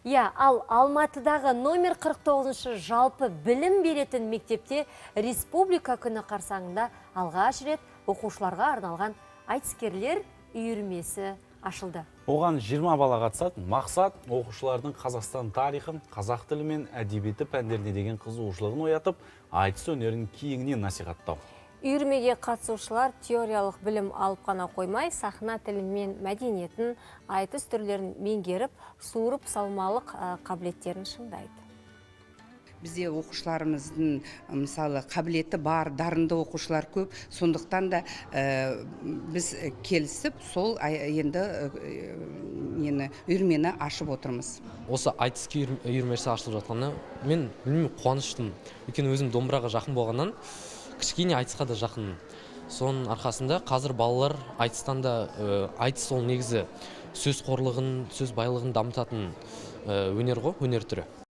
Ал Алматыдағы номер 49-шы жалпы білім беретін мектепте республика күні қарсаңында алғаш рет оқушыларға арналған айтыскерлер үйірмесі ашылды. Оған 20 бала қатысады. Мақсат оқушылардың Қазақстан тарихын, қазақ тілі мен әдебиеті пәндеріне деген қызығушылығын оятып, айтыс өнерін кеңінен насихаттау. Үйірмеге қатысушылар теориялық білім алып қана қоймай, сахна тілі мен мәдениетін, айтыс түрлерін меңгеріп, суырып салмалық қабілеттерін шыңдайды. Бізде оқушыларымыздың мысалы қабілеті бар, дарынды оқушылар көп, сондықтан да біз келісіп, сол енді үйірмені ашып отырмыз. Осы айтыс үйірмесі ашылып жатқаны мен қуаныштым. Өйткені өзім домбыраға жақын болғаннан кішкене айтысқа да жақын. Соның арқасында қазір балалар айтыстан да айтыс ол негізі сөз қорлығын, сөз байлығын дамытатын өнер ғой, өнер түрі.